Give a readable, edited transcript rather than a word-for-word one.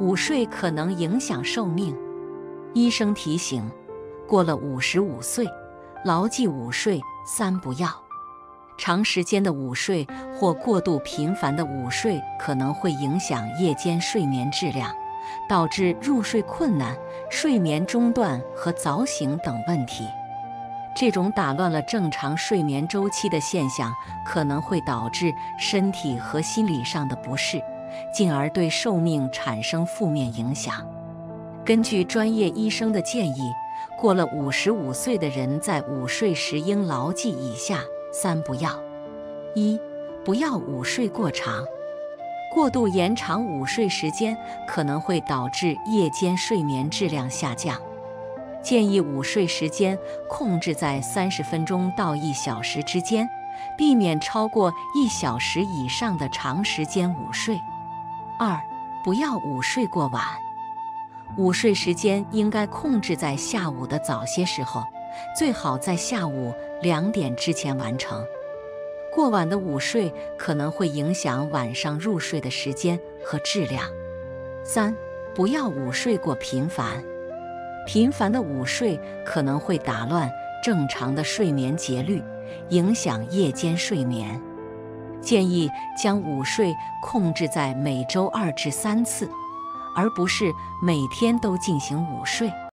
午睡可能影响寿命。医生提醒，过了55岁，牢记午睡3不要。长时间的午睡或过度频繁的午睡可能会影响夜间睡眠质量，导致入睡困难、睡眠中断和早醒等问题。这种打乱了正常睡眠周期的现象，可能会导致身体和心理上的不适，进而对寿命产生负面影响。根据专业医生的建议，过了55岁的人在午睡时应牢记以下3不要：一、不要午睡过长。过度延长午睡时间可能会导致夜间睡眠质量下降。建议午睡时间控制在30分钟到1小时之间，避免超过1小时以上的长时间午睡。2、不要午睡过晚。午睡时间应该控制在下午的早些时候，最好在下午2点之前完成。过晚的午睡可能会影响晚上入睡的时间和质量。3、不要午睡过频繁。频繁的午睡可能会打乱正常的睡眠节律，影响夜间睡眠。建议将午睡控制在每周2至3次，而不是每天都进行午睡。